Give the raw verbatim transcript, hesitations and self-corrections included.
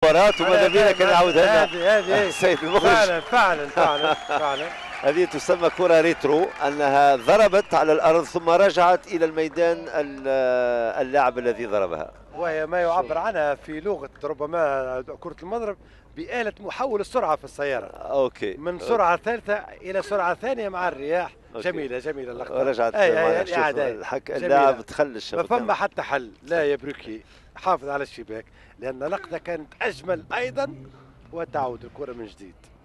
مباراة وماذا بينا كان نعاودها هذه هذه سيد المخرج. فعلا فعلا فعلا فعلا. هذه تسمى كرة ريترو، أنها ضربت على الأرض ثم رجعت إلى الميدان اللاعب الذي ضربها، وهي ما يعبر عنها في لغة ربما كرة المضرب بآلة محول السرعة في السيارة. أوكي. من سرعة ثالثة إلى سرعة ثانية مع الرياح. أوكي. جميلة جميلة اللقطة. رجعت الحك اللاعب تخلى الشبكة. ما فما حتى حل، لا يا بروكي حافظ على الشباك، لأن اللقطة كانت أجمل أيضا وتعود الكرة من جديد.